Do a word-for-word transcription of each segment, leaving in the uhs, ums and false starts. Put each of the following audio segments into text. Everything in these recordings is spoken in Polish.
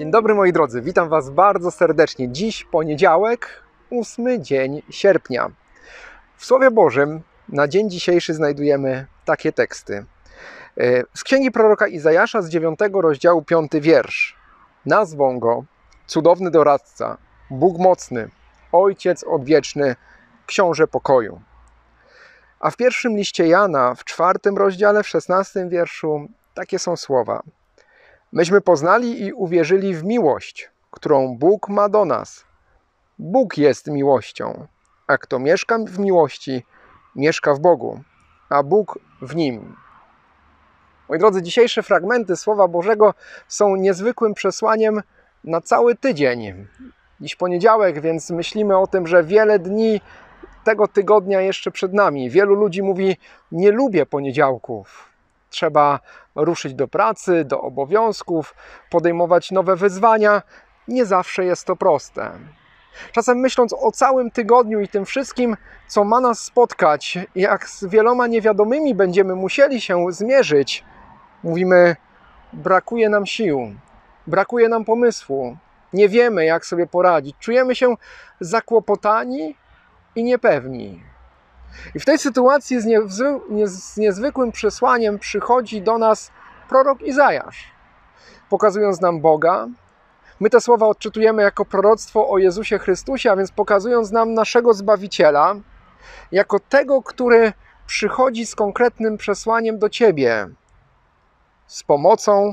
Dzień dobry moi drodzy, witam Was bardzo serdecznie. Dziś poniedziałek, ósmy dzień sierpnia. W Słowie Bożym na dzień dzisiejszy znajdujemy takie teksty. Z księgi proroka Izajasza z dziewiątego rozdziału, piąty wiersz. Nazwą go Cudowny Doradca, Bóg Mocny, Ojciec Odwieczny, Książę Pokoju. A w pierwszym liście Jana, w czwartym rozdziale, w szesnastym wierszu, takie są słowa. Myśmy poznali i uwierzyli w miłość, którą Bóg ma do nas. Bóg jest miłością, a kto mieszka w miłości, mieszka w Bogu, a Bóg w nim. Moi drodzy, dzisiejsze fragmenty Słowa Bożego są niezwykłym przesłaniem na cały tydzień. Dziś poniedziałek, więc myślimy o tym, że wiele dni tego tygodnia jeszcze przed nami. Wielu ludzi mówi, nie lubię poniedziałków. Trzeba ruszyć do pracy, do obowiązków, podejmować nowe wyzwania. Nie zawsze jest to proste. Czasem myśląc o całym tygodniu i tym wszystkim, co ma nas spotkać, jak z wieloma niewiadomymi będziemy musieli się zmierzyć, mówimy, brakuje nam sił, brakuje nam pomysłu, nie wiemy, jak sobie poradzić, czujemy się zakłopotani i niepewni. I w tej sytuacji z, niezwy, nie, z niezwykłym przesłaniem przychodzi do nas prorok Izajasz, pokazując nam Boga. My te słowa odczytujemy jako proroctwo o Jezusie Chrystusie, a więc pokazując nam naszego Zbawiciela, jako tego, który przychodzi z konkretnym przesłaniem do Ciebie, z pomocą,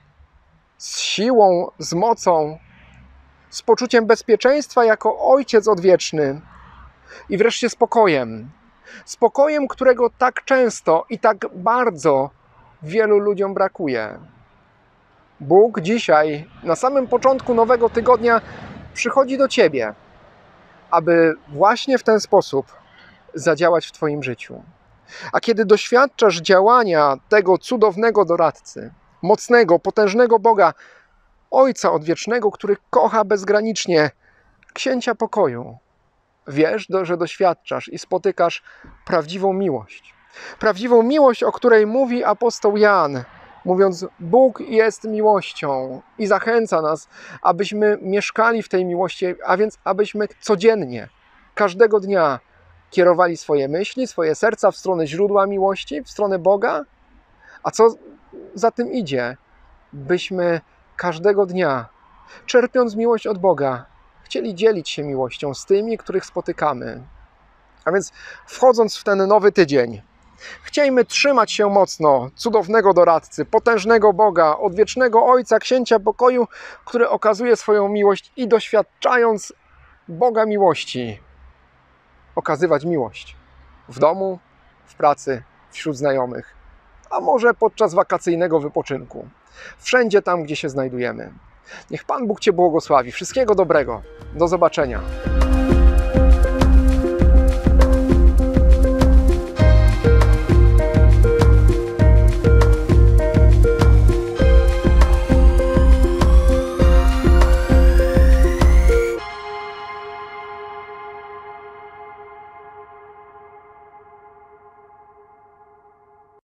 z siłą, z mocą, z poczuciem bezpieczeństwa jako Ojciec Odwieczny i wreszcie spokojem. Spokojem, którego tak często i tak bardzo wielu ludziom brakuje. Bóg dzisiaj, na samym początku nowego tygodnia, przychodzi do Ciebie, aby właśnie w ten sposób zadziałać w Twoim życiu. A kiedy doświadczasz działania tego cudownego doradcy, mocnego, potężnego Boga, Ojca Odwiecznego, który kocha bezgranicznie, Księcia Pokoju, wiesz, że doświadczasz i spotykasz prawdziwą miłość. Prawdziwą miłość, o której mówi apostoł Jan, mówiąc, Bóg jest miłością i zachęca nas, abyśmy mieszkali w tej miłości, a więc abyśmy codziennie, każdego dnia kierowali swoje myśli, swoje serca w stronę źródła miłości, w stronę Boga. A co za tym idzie? Byśmy każdego dnia, czerpiąc miłość od Boga, chcieli dzielić się miłością z tymi, których spotykamy. A więc wchodząc w ten nowy tydzień, chciejmy trzymać się mocno cudownego doradcy, potężnego Boga, odwiecznego Ojca, Księcia Pokoju, który okazuje swoją miłość i doświadczając Boga miłości, okazywać miłość w domu, w pracy, wśród znajomych, a może podczas wakacyjnego wypoczynku. Wszędzie tam, gdzie się znajdujemy. Niech Pan Bóg Cię błogosławi. Wszystkiego dobrego. Do zobaczenia.